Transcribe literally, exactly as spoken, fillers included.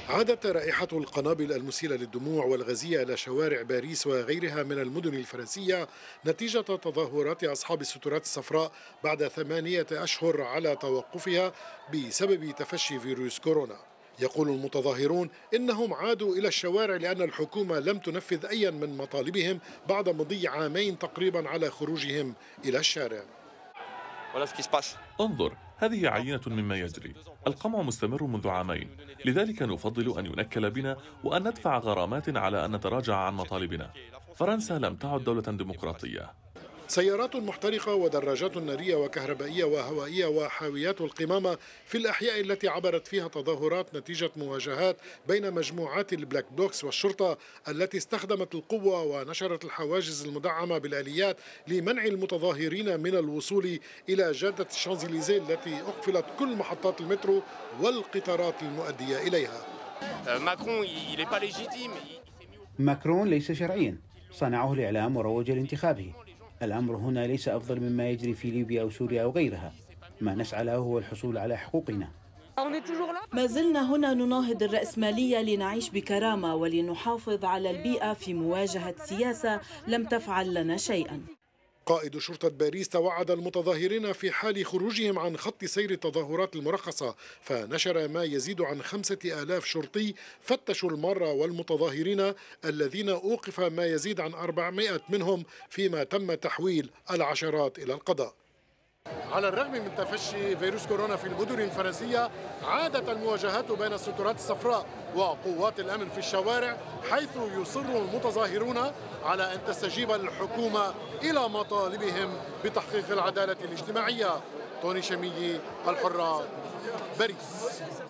عادت رائحة القنابل المسيلة للدموع والغازية إلى شوارع باريس وغيرها من المدن الفرنسية نتيجة تظاهرات أصحاب السترات الصفراء بعد ثمانية أشهر على توقفها بسبب تفشي فيروس كورونا. يقول المتظاهرون إنهم عادوا إلى الشوارع لأن الحكومة لم تنفذ أي من مطالبهم بعد مضي عامين تقريبا على خروجهم إلى الشارع. انظر، هذه عينة مما يجري. القمع مستمر منذ عامين، لذلك نفضل أن ينكل بنا وأن ندفع غرامات على أن نتراجع عن مطالبنا. فرنسا لم تعد دولة ديمقراطية. سيارات محترقة ودراجات نارية وكهربائية وهوائية وحاويات القمامة في الأحياء التي عبرت فيها تظاهرات نتيجة مواجهات بين مجموعات البلاك بلوكس والشرطة التي استخدمت القوة ونشرت الحواجز المدعمة بالآليات لمنع المتظاهرين من الوصول إلى جادة الشانزليزيه التي أقفلت كل محطات المترو والقطارات المؤدية إليها. ماكرون ليس شرعيا، صنعه الإعلام وروج لانتخابه. الأمر هنا ليس أفضل مما يجري في ليبيا أو سوريا أو غيرها. ما نسعى له هو الحصول على حقوقنا. ما زلنا هنا نناهض الرأسمالية لنعيش بكرامة ولنحافظ على البيئة في مواجهة سياسة لم تفعل لنا شيئا. قائد شرطة باريس توعد المتظاهرين في حال خروجهم عن خط سير التظاهرات المرخصة، فنشر ما يزيد عن خمسة آلاف شرطي فتشوا المارة والمتظاهرين الذين أوقف ما يزيد عن أربعمائة منهم، فيما تم تحويل العشرات إلى القضاء. على الرغم من تفشي فيروس كورونا في المدن الفرنسية، عادت المواجهات بين السترات الصفراء وقوات الأمن في الشوارع، حيث يصر المتظاهرون على أن تستجيب الحكومة إلى مطالبهم بتحقيق العدالة الاجتماعية. توني شميي، الحرة، باريس.